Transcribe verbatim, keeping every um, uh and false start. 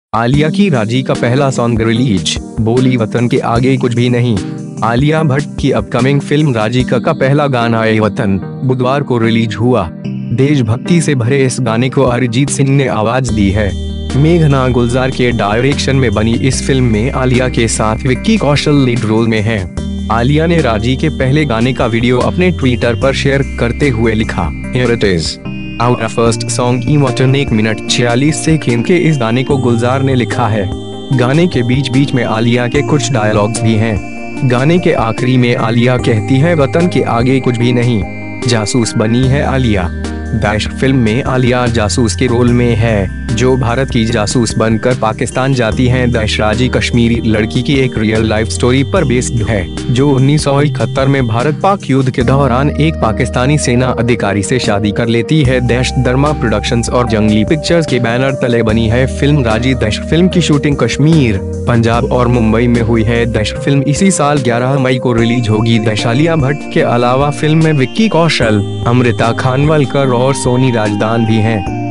आलिया की राजी का पहला सॉन्ग रिलीज, बोली वतन के आगे कुछ भी नहीं। आलिया भट्ट की अपकमिंग फिल्म राजी का, का पहला गाना ए वतन बुधवार को रिलीज हुआ। देशभक्ति से भरे इस गाने को अरिजीत सिंह ने आवाज दी है। मेघना गुलजार के डायरेक्शन में बनी इस फिल्म में आलिया के साथ विक्की कौशल लीड रोल में हैं। आलिया ने राजी के पहले गाने का वीडियो अपने ट्विटर पर शेयर करते हुए लिखा, Here it is, our first song ए वतन। एक मिनट छियालीस सेकंड के इस गाने को गुलजार ने लिखा है। गाने के बीच बीच में आलिया के कुछ डायलॉग्स भी हैं। गाने के आखिरी में आलिया कहती है, वतन के आगे कुछ भी नहीं। जासूस बनी है आलिया। दैश फिल्म में आलिया जासूस के रोल में है, जो भारत की जासूस बनकर पाकिस्तान जाती हैं। दैश राजी कश्मीरी लड़की की एक रियल लाइफ स्टोरी पर बेस्ड है, जो उन्नीस सौ इकहत्तर में भारत पाक युद्ध के दौरान एक पाकिस्तानी सेना अधिकारी से शादी कर लेती है। दैश धर्मा प्रोडक्शंस और जंगली पिक्चर्स के बैनर तले बनी है फिल्म राजी। दैश फिल्म की शूटिंग कश्मीर, पंजाब और मुंबई में हुई है। दैश फिल्म इसी साल ग्यारह मई को रिलीज होगी। दैश आलिया भट्ट के अलावा फिल्म में विक्की कौशल, अमृता खानवलकर और सोनी राजदान भी हैं।